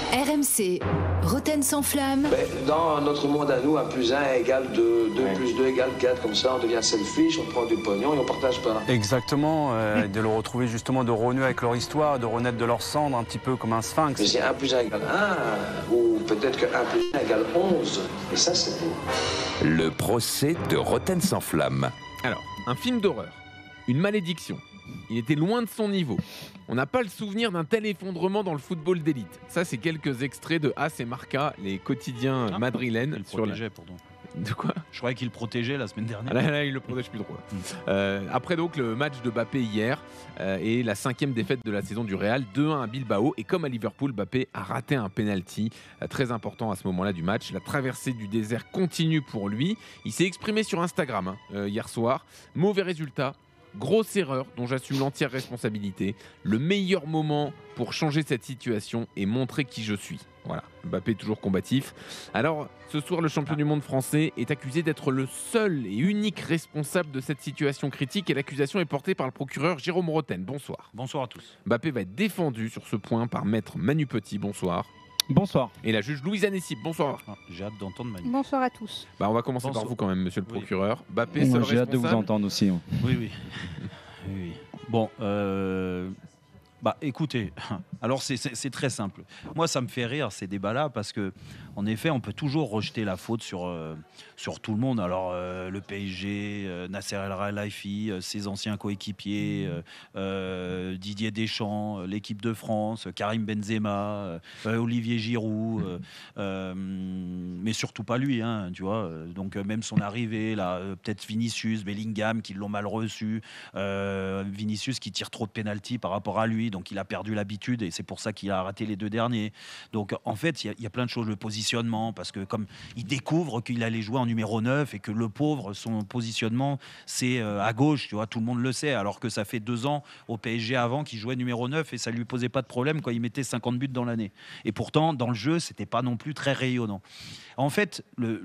RMC, Roten sans flamme. Dans notre monde à nous, 1 + 1 égale 2, 2 + 2 égale 4, comme ça on devient selfish, on prend du pognon et on partage pas. Exactement, de le retrouver justement, de renouer avec leur histoire, de renaître de leur cendre, un petit peu comme un sphinx. Mais c'est 1 + 1 égale 1, ou peut-être que 1 + 1 égale 11, et ça c'est beau. Le procès de Roten sans flamme. Alors, un film d'horreur, une malédiction. Il était loin de son niveau. On n'a pas le souvenir d'un tel effondrement dans le football d'élite. Ça, c'est quelques extraits de AS et Marca, les quotidiens madrilènes. Il protégeait, pardon. De quoi ? Je croyais qu'il le protégeait la semaine dernière. Là, il le protège plus trop. Après donc le match de Mbappé hier et la 5e défaite de la saison du Real, 2-1 à Bilbao. Et comme à Liverpool, Mbappé a raté un penalty très important à ce moment-là du match. La traversée du désert continue pour lui. Il s'est exprimé sur Instagram hier soir. Mauvais résultat. Grosse erreur dont j'assume l'entière responsabilité. Le meilleur moment pour changer cette situation et montrer qui je suis. Voilà, Mbappé toujours combatif. Alors, ce soir, le champion du monde français est accusé d'être le seul et unique responsable de cette situation critique et l'accusation est portée par le procureur Jérôme Roten. Bonsoir. Bonsoir à tous. Mbappé va être défendu sur ce point par maître Manu Petit. Bonsoir. Bonsoir. Et la juge Louise Anessib. Bonsoir. J'ai hâte d'entendre Manu. Bonsoir à tous. On va commencer Bonsoir. par vous quand même, monsieur le procureur. Mbappé, Moi, seul j'ai hâte de vous responsable. entendre aussi. Oui. Bon, écoutez, alors c'est très simple. Moi, ça me fait rire ces débats-là parce que, en effet, on peut toujours rejeter la faute sur tout le monde. Alors, le PSG, Nasser El Khelaifi, ses anciens coéquipiers, Didier Deschamps, l'équipe de France, Karim Benzema, Olivier Giroud, mais surtout pas lui, hein, tu vois. Donc, même son arrivée, là, peut-être Vinicius, Bellingham, qui l'ont mal reçu, Vinicius qui tire trop de pénaltys par rapport à lui. Donc il a perdu l'habitude et c'est pour ça qu'il a raté les 2 derniers. Donc en fait, il y a plein de choses. Le positionnement, parce que comme il découvre qu'il allait jouer en numéro 9 et que le pauvre, son positionnement, c'est à gauche, tu vois, tout le monde le sait, alors que ça fait 2 ans au PSG avant qu'il jouait numéro 9 et ça lui posait pas de problème quand il mettait 50 buts dans l'année. Et pourtant, dans le jeu, c'était pas non plus très rayonnant. En fait,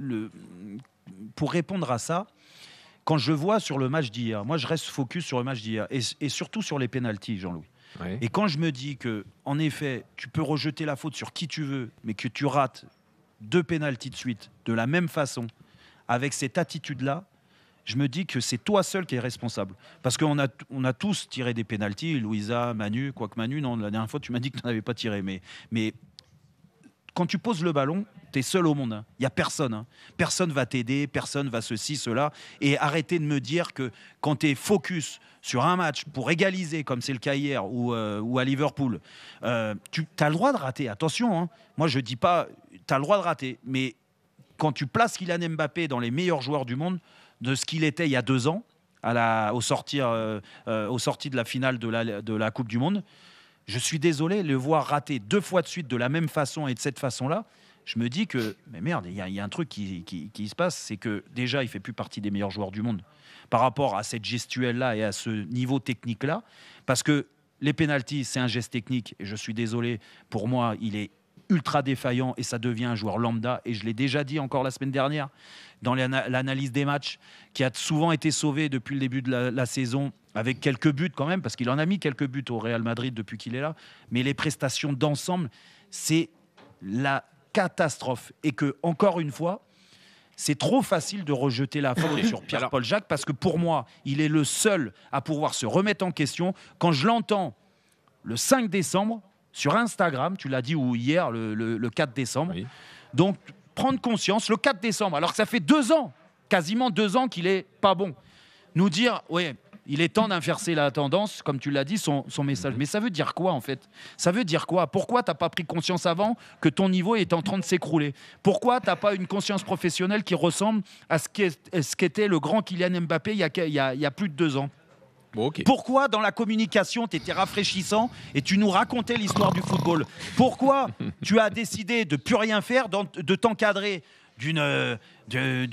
pour répondre à ça, quand je vois sur le match d'hier, moi je reste focus sur le match d'hier et surtout sur les pénaltys, Jean-Louis. Ouais. Et quand je me dis que, en effet, tu peux rejeter la faute sur qui tu veux, mais que tu rates 2 pénaltys de suite, de la même façon, avec cette attitude-là, je me dis que c'est toi seul qui es responsable. Parce qu'on a tous tiré des pénaltys, Louisa, Manu, quoique Manu, non, la dernière fois tu m'as dit que tu n'en avais pas tiré, mais quand tu poses le ballon, tu es seul au monde. Il n'y a personne. Personne va t'aider, personne va ceci, cela. Et arrêtez de me dire que quand tu es focus sur un match pour égaliser, comme c'est le cas hier, ou à Liverpool, tu as le droit de rater. Attention, moi je ne dis pas tu as le droit de rater. Mais quand tu places Kylian Mbappé dans les meilleurs joueurs du monde, de ce qu'il était il y a 2 ans, au sorti de la finale de la Coupe du Monde, je suis désolé, le voir rater 2 fois de suite de la même façon et de cette façon-là, je me dis que, mais merde, il y a un truc qui se passe, c'est que déjà, il ne fait plus partie des meilleurs joueurs du monde par rapport à cette gestuelle-là et à ce niveau technique-là, parce que les pénaltys, c'est un geste technique, et je suis désolé, pour moi, il est ultra défaillant et ça devient un joueur lambda, et je l'ai déjà dit encore la semaine dernière, dans l'analyse des matchs, qui a souvent été sauvé depuis le début de la saison, avec quelques buts quand même, parce qu'il en a mis quelques buts au Real Madrid depuis qu'il est là, mais les prestations d'ensemble, c'est la catastrophe. Et que, encore une fois, c'est trop facile de rejeter la faute sur Pierre-Paul Jacques, parce que pour moi, il est le seul à pouvoir se remettre en question. Quand je l'entends le 5 décembre, sur Instagram, tu l'as dit, ou hier, le 4 décembre, oui. Donc prendre conscience, le 4 décembre, alors que ça fait 2 ans, quasiment 2 ans qu'il est pas bon, nous dire, ouais, il est temps d'inverser la tendance, comme tu l'as dit, son message. Mais ça veut dire quoi, en fait ? Ça veut dire quoi ? Pourquoi tu n'as pas pris conscience avant que ton niveau est en train de s'écrouler ? Pourquoi tu n'as pas une conscience professionnelle qui ressemble à ce qu'était le grand Kylian Mbappé il y a plus de 2 ans ? Bon, okay. Pourquoi dans la communication tu étais rafraîchissant et tu nous racontais l'histoire du football ? Pourquoi tu as décidé de plus rien faire, de t'encadrer d'une armée ?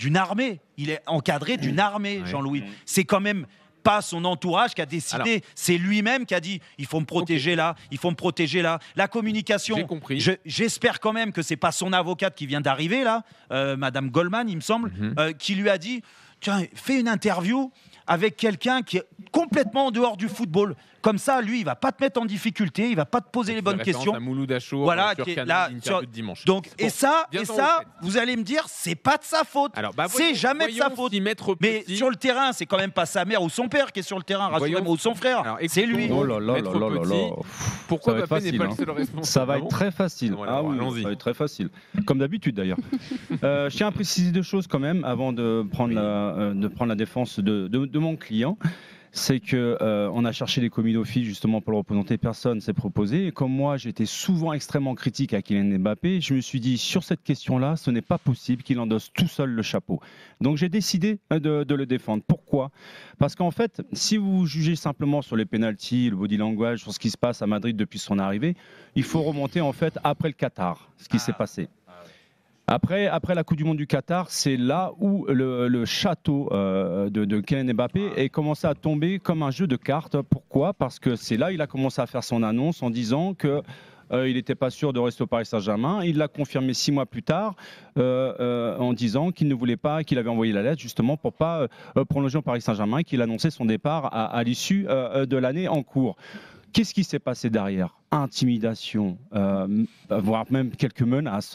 Il est encadré d'une armée, Jean-Louis. C'est quand même pas son entourage qui a décidé, c'est lui-même qui a dit il faut me protéger là, il faut me protéger là. La communication, j'ai compris. J'espère quand même que c'est pas son avocate qui vient d'arriver là, Madame Goldman, il me semble, qui lui a dit tiens, fais une interview avec quelqu'un qui est complètement en dehors du football. Comme ça, lui, il va pas te mettre en difficulté, il va pas te poser les bonnes questions. À Mouloud Achour, Voilà, sur qui est Canal, là, l'interview de dimanche. Donc, Bon, et ça, viens-en au fait. vous allez me dire, c'est pas de sa faute. Alors, C'est jamais de sa voyons faute. si Maître Mais Petit- sur le terrain, c'est quand même pas sa mère ou son père qui est sur le terrain, rassurez-moi, Voyons. ou son frère. Alors, C'est lui. écoutons Oh là là Maître là là là Petit. là. Pourquoi Ça va être Mbappé n'est facile, pas hein. le seul responsable? Ça va Ah être bon très facile. Voilà, Ah oui, allons-y. ça va être très facile. Comme d'habitude d'ailleurs. Je tiens à préciser deux choses quand même avant de prendre, la défense de mon client. C'est que on a cherché des commis d'office justement pour le représenter, personne s'est proposé. Et comme moi, j'étais souvent extrêmement critique à Kylian Mbappé, je me suis dit sur cette question-là, ce n'est pas possible qu'il endosse tout seul le chapeau. Donc j'ai décidé de le défendre. Pourquoi ? Parce qu'en fait, si vous jugez simplement sur les pénaltys, le body language, sur ce qui se passe à Madrid depuis son arrivée, il faut remonter en fait après le Qatar, ce qui s'est passé. Après la Coupe du Monde du Qatar, c'est là où le château de Kylian Mbappé est commencé à tomber comme un jeu de cartes. Pourquoi ? Parce que c'est là qu'il a commencé à faire son annonce en disant que il n'était pas sûr de rester au Paris Saint-Germain. Il l'a confirmé 6 mois plus tard en disant qu'il ne voulait pas, qu'il avait envoyé la lettre justement pour pas prolonger au Paris Saint-Germain et qu'il annonçait son départ à l'issue de l'année en cours. Qu'est-ce qui s'est passé derrière ? Intimidation, voire même quelques menaces.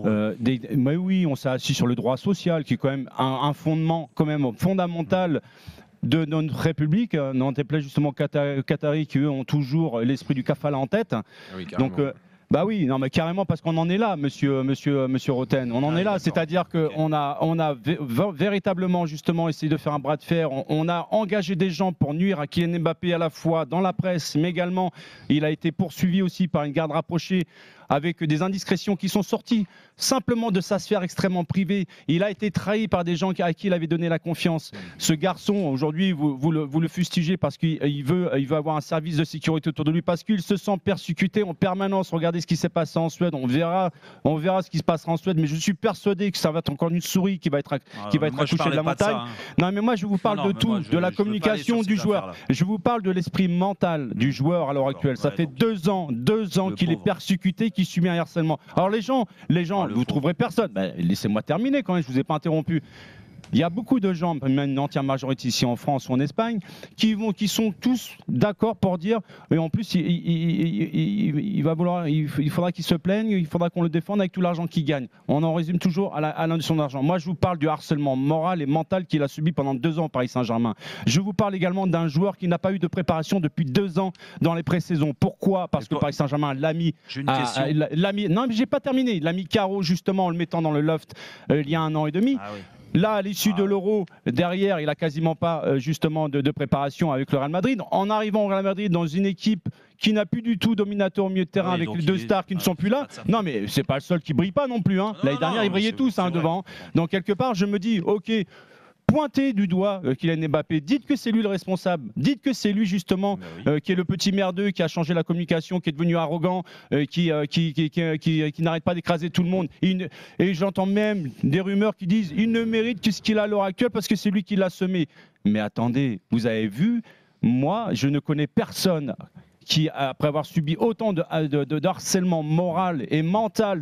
Mais oui, on s'est assis sur le droit social, qui est quand même un fondement quand même fondamental de notre République. N'en déplaise justement Qataris qui eux ont toujours l'esprit du kafala en tête. Ah oui, carrément. Donc bah oui, non mais carrément parce qu'on en est là, monsieur Roten. On en est là, c'est-à-dire qu'on a véritablement justement essayé de faire un bras de fer. On a engagé des gens pour nuire à Kylian Mbappé à la fois dans la presse, mais également il a été poursuivi aussi par une garde rapprochée avec des indiscrétions qui sont sorties simplement de sa sphère extrêmement privée. Il a été trahi par des gens à qui il avait donné la confiance. Ce garçon, aujourd'hui, vous le fustigez parce qu'il veut avoir un service de sécurité autour de lui, parce qu'il se sent persécuté en permanence. Regardez ce qui s'est passé en Suède. On verra ce qui se passera en Suède, mais je suis persuadé que ça va être encore une souris qui va être accouchée de la montagne. Non, mais moi, je vous parle de tout, de la communication du joueur. Je vous parle de l'esprit mental du joueur à l'heure actuelle. Ça fait 2 ans qu'il est persécuté, qui subit un harcèlement. Alors les gens, vous trouverez personne. Laissez-moi terminer quand même, je vous ai pas interrompu. Il y a beaucoup de gens, même une entière majorité ici en France ou en Espagne, qui sont tous d'accord pour dire, et en plus il faudra qu'il se plaigne, il faudra qu'on le défende avec tout l'argent qu'il gagne. On en résume toujours à la notion d'argent. Moi je vous parle du harcèlement moral et mental qu'il a subi pendant 2 ans au Paris Saint-Germain. Je vous parle également d'un joueur qui n'a pas eu de préparation depuis 2 ans dans les pré-saisons. Pourquoi ? Parce que Paris Saint-Germain l'a mis. J'ai une question. Non mais j'ai pas terminé. Il l'a mis carreau justement en le mettant dans le loft il y a 1 an et demi. Ah oui. Là, à l'issue de l'Euro, derrière, il n'a quasiment pas justement de préparation avec le Real Madrid. En arrivant au Real Madrid dans une équipe qui n'a plus du tout dominateur au milieu de terrain, Oui, avec donc les 2 stars qui ne sont plus là. Non, mais c'est pas le seul qui brille pas non plus. L'année dernière, ils brillaient tous devant. Donc quelque part, je me dis, ok. Pointez du doigt Kylian Mbappé, dites que c'est lui le responsable, dites que c'est lui justement qui est le petit merdeux, qui a changé la communication, qui est devenu arrogant, qui n'arrête pas d'écraser tout le monde. Et j'entends même des rumeurs qui disent il ne mérite que ce qu'il a à l'heure actuelle parce que c'est lui qui l'a semé. Mais attendez, vous avez vu, moi je ne connais personne qui, après avoir subi autant de harcèlement moral et mental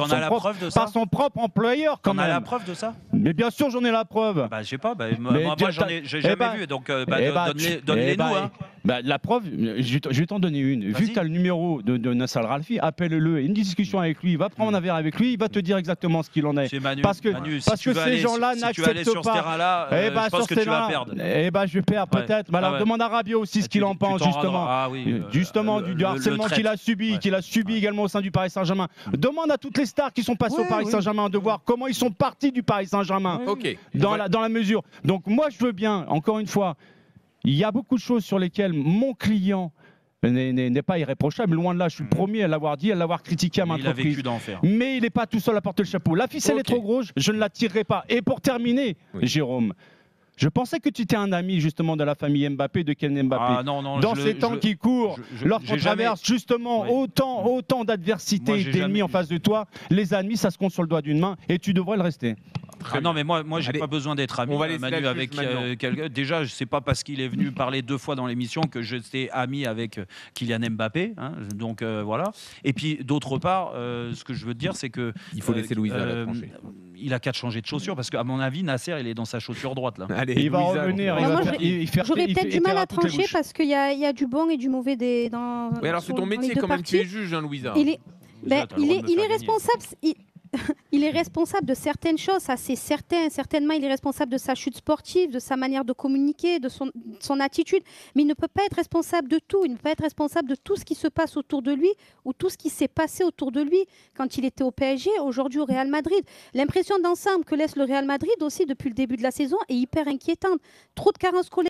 par son propre employeur, quand même. T'en as la preuve de ça ? Mais bien sûr, j'en ai la preuve. Je sais pas. Moi, j'ai jamais vu. Donc, donne-les-nous. La preuve, je vais t'en donner une. Vu que tu as le numéro de Nassar Al-Khelaifi, appelle-le. Une discussion avec lui. Va prendre un verre avec lui. Il va te dire exactement ce qu'il en est. Parce que ces gens-là n'acceptent pas. Je pense que tu vas perdre. Je vais perdre peut-être. Alors demande à Rabiot aussi ce qu'il en pense justement. Justement du harcèlement qu'il a subi également au sein du Paris Saint-Germain. Demande à toutes les stars qui sont passées au Paris Saint-Germain de voir comment ils sont partis du Paris Saint-Germain dans la mesure. Donc moi je veux bien, encore une fois, il y a beaucoup de choses sur lesquelles mon client n'est pas irréprochable. Loin de là, je suis le premier à l'avoir dit, à l'avoir critiqué à maintes reprises. Mais il n'est pas tout seul à porter le chapeau. La ficelle est trop grosse, je ne la tirerai pas. Et pour terminer, Jérôme, je pensais que tu étais un ami justement de la famille Mbappé, de Kylian Mbappé. Dans ces temps qui courent, lorsqu'on traverse justement autant d'adversité et d'ennemis en face de toi, les ennemis, ça se compte sur le doigt d'une main et tu devrais le rester. Non, mais moi j'ai Allez, pas besoin d'être ami on va laisser Manu la avec juge maintenant. quelqu'un. Déjà, je sais pas parce qu'il est venu parler 2 fois dans l'émission que j'étais ami avec Kylian Mbappé. Hein, donc voilà. Et puis d'autre part, ce que je veux te dire, c'est que Il faut laisser Louisa la trancher. il a qu'à changer de chaussure parce qu'à mon avis, Nasser, il est dans sa chaussure droite là. Allez, Il va Louisa, revenir. on Il fait- va moi, faire- il fait- J'aurais il peut-être fait- du il mal fera à toutes les trancher bouches. parce qu'il y a du bon et du mauvais dans. Oui, alors c'est ton dans les métier deux quand même, tu es parties. juge, hein, Louisa. Il est, Louisa, t'as le il droit est, de me il est faire gagner. responsable. Il est responsable de certaines choses, ça c'est certain. Certainement, il est responsable de sa chute sportive, de sa manière de communiquer, de son attitude. Mais il ne peut pas être responsable de tout. Il ne peut pas être responsable de tout ce qui se passe autour de lui ou tout ce qui s'est passé autour de lui quand il était au PSG, aujourd'hui au Real Madrid. L'impression d'ensemble que laisse le Real Madrid aussi depuis le début de la saison est hyper inquiétante. Trop de carences collectives.